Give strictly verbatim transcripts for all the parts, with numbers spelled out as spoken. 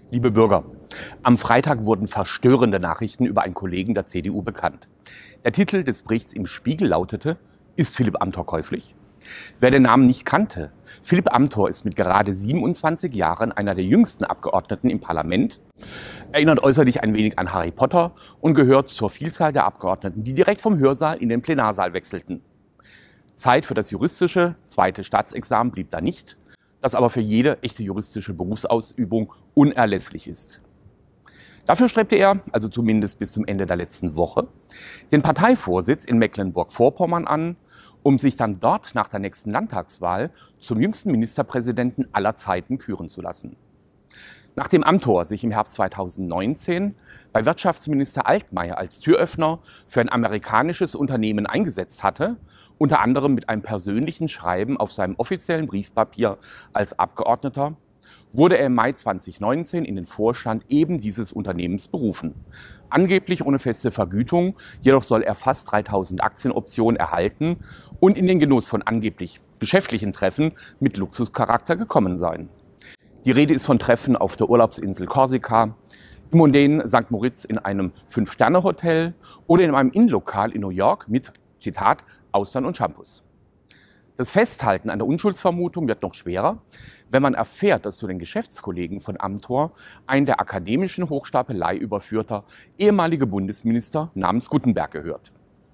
Liebe Bürger, am Freitag wurden verstörende Nachrichten über einen Kollegen der C D U bekannt. Der Titel des Berichts im Spiegel lautete: Ist Philipp Amthor käuflich? Wer den Namen nicht kannte: Philipp Amthor ist mit gerade siebenundzwanzig Jahren einer der jüngsten Abgeordneten im Parlament, erinnert äußerlich ein wenig an Harry Potter und gehört zur Vielzahl der Abgeordneten, die direkt vom Hörsaal in den Plenarsaal wechselten. Zeit für das juristische zweite Staatsexamen blieb da nicht, das aber für jede echte juristische Berufsausübung unerlässlich ist. Dafür strebte er, also zumindest bis zum Ende der letzten Woche, den Parteivorsitz in Mecklenburg-Vorpommern an, um sich dann dort nach der nächsten Landtagswahl zum jüngsten Ministerpräsidenten aller Zeiten küren zu lassen. Nachdem Amthor sich im Herbst zweitausendneunzehn bei Wirtschaftsminister Altmaier als Türöffner für ein amerikanisches Unternehmen eingesetzt hatte, unter anderem mit einem persönlichen Schreiben auf seinem offiziellen Briefpapier als Abgeordneter, wurde er im Mai zweitausendneunzehn in den Vorstand eben dieses Unternehmens berufen. Angeblich ohne feste Vergütung, jedoch soll er fast dreitausend Aktienoptionen erhalten und in den Genuss von angeblich geschäftlichen Treffen mit Luxuscharakter gekommen sein. Die Rede ist von Treffen auf der Urlaubsinsel Korsika, im mondänen Sankt Moritz in einem Fünf-Sterne-Hotel oder in einem Innenlokal in New York mit, Zitat, Austern und Shampoos. Das Festhalten an der Unschuldsvermutung wird noch schwerer, wenn man erfährt, dass zu den Geschäftskollegen von Amthor ein der akademischen Hochstapelei überführter ehemaliger Bundesminister namens Guttenberg gehört.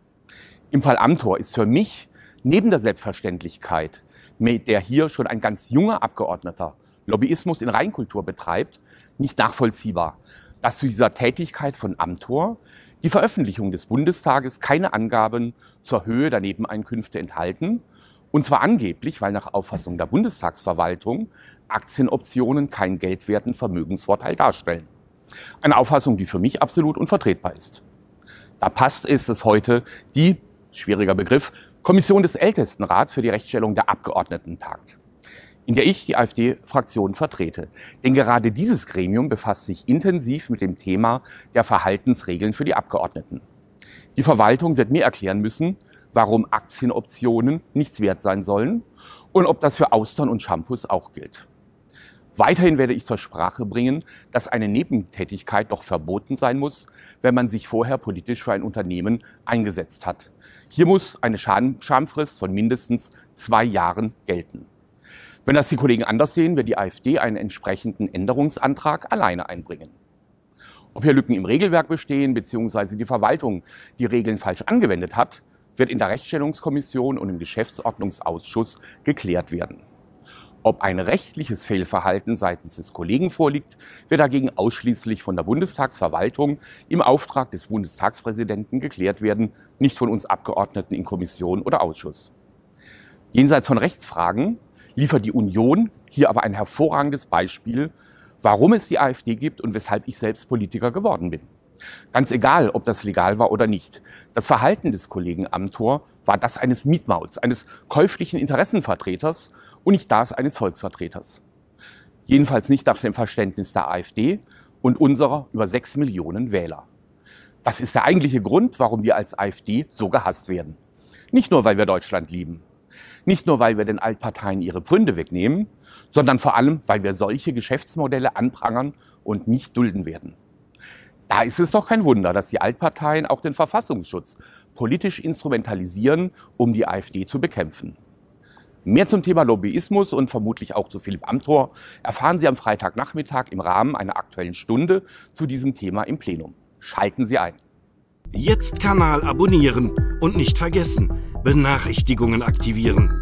Im Fall Amthor ist für mich neben der Selbstverständlichkeit, mit der hier schon ein ganz junger Abgeordneter Lobbyismus in Reinkultur betreibt, nicht nachvollziehbar, dass zu dieser Tätigkeit von Amthor die Veröffentlichung des Bundestages keine Angaben zur Höhe der Nebeneinkünfte enthalten, und zwar angeblich, weil nach Auffassung der Bundestagsverwaltung Aktienoptionen keinen geldwerten Vermögensvorteil darstellen. Eine Auffassung, die für mich absolut unvertretbar ist. Da passt es, dass heute die, schwieriger Begriff, Kommission des Ältestenrats für die Rechtsstellung der Abgeordneten tagt, in der ich die AfD-Fraktion vertrete. Denn gerade dieses Gremium befasst sich intensiv mit dem Thema der Verhaltensregeln für die Abgeordneten. Die Verwaltung wird mir erklären müssen, warum Aktienoptionen nichts wert sein sollen und ob das für Austern und Shampoos auch gilt. Weiterhin werde ich zur Sprache bringen, dass eine Nebentätigkeit doch verboten sein muss, wenn man sich vorher politisch für ein Unternehmen eingesetzt hat. Hier muss eine Schamfrist von mindestens zwei Jahren gelten. Wenn das die Kollegen anders sehen, wird die AfD einen entsprechenden Änderungsantrag alleine einbringen. Ob hier Lücken im Regelwerk bestehen bzw. die Verwaltung die Regeln falsch angewendet hat, wird in der Rechtsstellungskommission und im Geschäftsordnungsausschuss geklärt werden. Ob ein rechtliches Fehlverhalten seitens des Kollegen vorliegt, wird dagegen ausschließlich von der Bundestagsverwaltung im Auftrag des Bundestagspräsidenten geklärt werden, nicht von uns Abgeordneten in Kommission oder Ausschuss. Jenseits von Rechtsfragen liefert die Union hier aber ein hervorragendes Beispiel, warum es die AfD gibt und weshalb ich selbst Politiker geworden bin. Ganz egal, ob das legal war oder nicht. Das Verhalten des Kollegen Amthor war das eines Mietmauls, eines käuflichen Interessenvertreters und nicht das eines Volksvertreters. Jedenfalls nicht nach dem Verständnis der AfD und unserer über sechs Millionen Wähler. Das ist der eigentliche Grund, warum wir als AfD so gehasst werden. Nicht nur, weil wir Deutschland lieben. Nicht nur, weil wir den Altparteien ihre Pfründe wegnehmen, sondern vor allem, weil wir solche Geschäftsmodelle anprangern und nicht dulden werden. Da ist es doch kein Wunder, dass die Altparteien auch den Verfassungsschutz politisch instrumentalisieren, um die AfD zu bekämpfen. Mehr zum Thema Lobbyismus und vermutlich auch zu Philipp Amthor erfahren Sie am Freitagnachmittag im Rahmen einer Aktuellen Stunde zu diesem Thema im Plenum. Schalten Sie ein. Jetzt Kanal abonnieren und nicht vergessen, Benachrichtigungen aktivieren.